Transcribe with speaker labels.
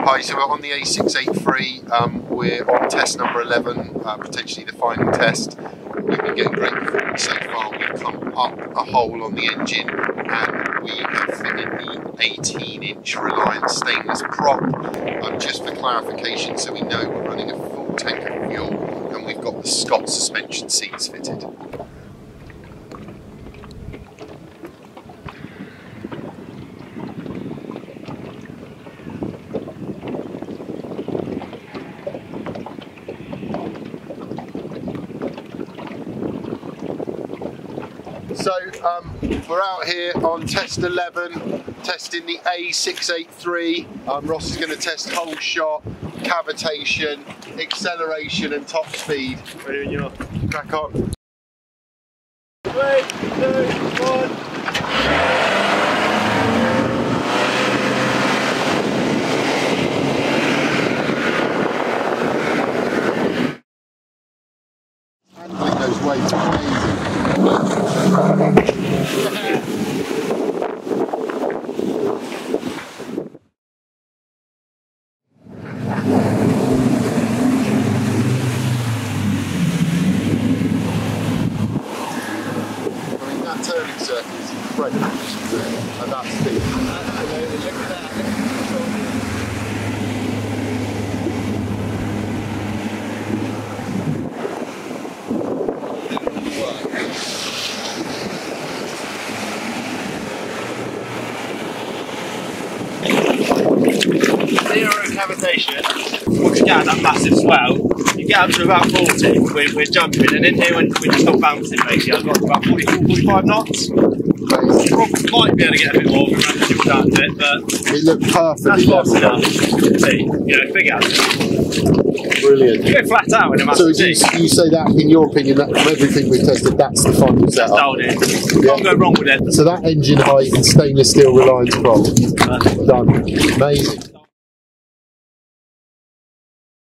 Speaker 1: Hi, so we're on the A683, we're on test number 11, potentially the final test. We've been getting great performance so far. We've come up a hole on the engine and we have fitted the 18-inch Reliance stainless prop. Just for clarification, so we know we're running a full tank of fuel, and we've got the Scott suspension seats fitted. So we're out here on test 11, testing the A683. Ross is going to test whole shot, cavitation, acceleration and top speed. Ready when you're crack on. 3, 2, 1. Handling those waves are amazing. That turning circuit is incredible at that speed. Look at that.
Speaker 2: Zero cavitation, once you get out that massive swell, you get up to about 40, we're jumping, and in here when we just stop bouncing basically, I've got about 44, 45 knots. Probably might be able to get a bit more if we ran down to it, but
Speaker 1: it looked perfectly
Speaker 2: that's fast enough. See, you know, big out.
Speaker 1: Brilliant.
Speaker 2: You go flat out in a
Speaker 1: So
Speaker 2: massive
Speaker 1: you say that, in your opinion, that from everything we've tested, that's the final setup?
Speaker 2: That's dialed in. Can't go wrong with it.
Speaker 1: So that engine height and stainless steel Reliance prop, done. Amazing.